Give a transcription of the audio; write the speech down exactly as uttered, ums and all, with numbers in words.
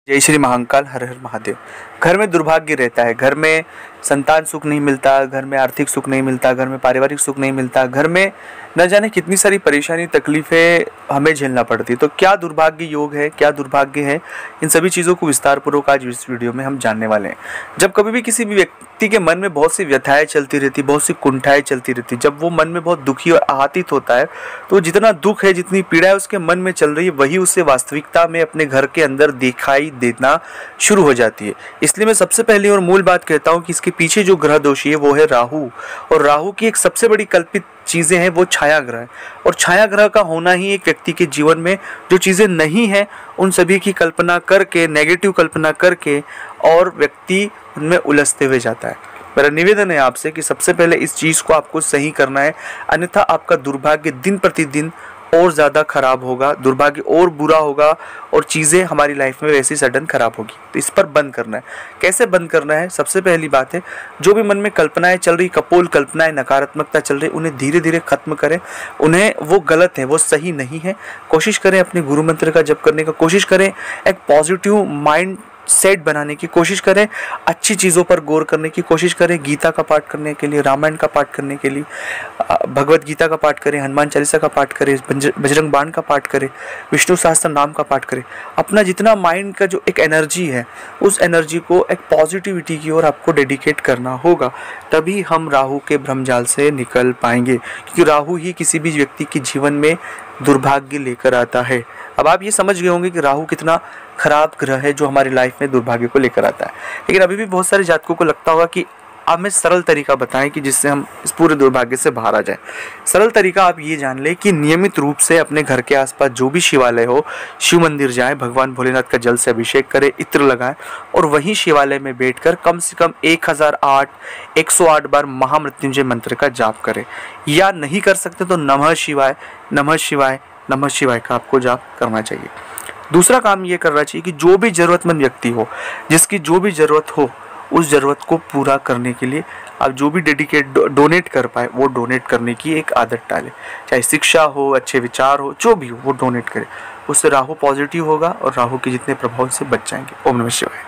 जय श्री महाकाल, हर हर महादेव। घर में दुर्भाग्य रहता है, घर में संतान सुख नहीं मिलता, घर में आर्थिक सुख नहीं मिलता, घर में पारिवारिक सुख नहीं मिलता, घर में न जाने कितनी सारी परेशानी तकलीफ़ें हमें झेलना पड़ती। तो क्या दुर्भाग्य योग है, क्या दुर्भाग्य है, इन सभी चीज़ों को विस्तार पूर्वक आज इस वीडियो में हम जानने वाले हैं। जब कभी भी किसी भी व्यक्ति के मन में बहुत सी व्यथाएं चलती रहती, बहुत सी कुंठाएं चलती रहती, जब वो मन में बहुत दुखी और आहतित होता है, तो जितना दुख है, जितनी पीड़ा है उसके मन में चल रही है, वही उसे वास्तविकता में अपने घर के अंदर दिखाई देना शुरू हो जाती है। इसलिए मैं सबसे पहली और मूल बात कहता हूँ कि इसके पीछे जो ग्रह दोषी है वो है राहु, और राहु की एक सबसे बड़ी कल्पित चीज़ें हैं वो छाया ग्रह है। और छाया ग्रह का होना ही एक व्यक्ति के जीवन में जो चीज़ें नहीं हैं उन सभी की कल्पना करके, नेगेटिव कल्पना करके, और व्यक्ति उनमें उलझते हुए जाता है। मेरा निवेदन है आपसे कि सबसे पहले इस चीज़ को आपको सही करना है, अन्यथा आपका दुर्भाग्य दिन प्रतिदिन और ज़्यादा खराब होगा, दुर्भाग्य और बुरा होगा, और चीज़ें हमारी लाइफ में वैसी सडन खराब होगी। तो इस पर बंद करना है। कैसे बंद करना है? सबसे पहली बात है, जो भी मन में कल्पनाएं चल रही, कपोल कल्पनाएं, नकारात्मकता चल रही, उन्हें धीरे धीरे खत्म करें। उन्हें वो गलत है, वो सही नहीं है। कोशिश करें अपने गुरु मंत्र का जप करने का, कोशिश करें एक पॉजिटिव माइंड सेट बनाने की कोशिश करें, अच्छी चीज़ों पर गौर करने की कोशिश करें। गीता का पाठ करने के लिए, रामायण का पाठ करने के लिए, भगवत गीता का पाठ करें, हनुमान चालीसा का पाठ करें, बजरंग बाण का पाठ करें, विष्णु सहस्त्र नाम का पाठ करें। अपना जितना माइंड का जो एक एनर्जी है, उस एनर्जी को एक पॉजिटिविटी की ओर आपको डेडिकेट करना होगा, तभी हम राहु के भ्रमजाल से निकल पाएंगे। क्योंकि राहु ही किसी भी व्यक्ति के जीवन में दुर्भाग्य लेकर आता है। अब आप ये समझ गए होंगे कि राहु कितना खराब ग्रह है जो हमारी लाइफ में दुर्भाग्य को लेकर आता है। लेकिन अभी भी बहुत सारे जातकों को लगता होगा कि आप हमें सरल तरीका बताएं कि जिससे हम इस पूरे दुर्भाग्य से बाहर आ जाएं। सरल तरीका आप ये जान लें कि नियमित रूप से अपने घर के आसपास जो भी शिवालय हो, शिव मंदिर जाएं, भगवान भोलेनाथ का जल से अभिषेक करें, इत्र लगाएं, और वहीं शिवालय में बैठकर कम से कम एक हज़ार आठ एक सौ आठ बार महामृत्युंजय मंत्र का जाप करें। या नहीं कर सकते तो नमः शिवाय नमः शिवाय नमः शिवाय का आपको जाप करना चाहिए। दूसरा काम ये करना चाहिए कि जो भी ज़रूरतमंद व्यक्ति हो, जिसकी जो भी ज़रूरत हो, उस ज़रूरत को पूरा करने के लिए आप जो भी डेडिकेट डोनेट कर पाए वो डोनेट करने की एक आदत डालें। चाहे शिक्षा हो, अच्छे विचार हो, जो भी हो वो डोनेट करें। उससे राहु पॉजिटिव होगा और राहु के जितने प्रभाव से बच जाएंगे। ओम नमः शिवाय।